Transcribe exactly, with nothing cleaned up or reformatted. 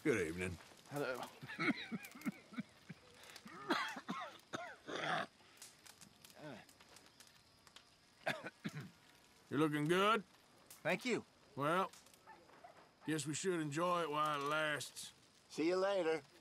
Good evening. Hello. You're looking good? Thank you. Well, guess we should enjoy it while it lasts. See you later.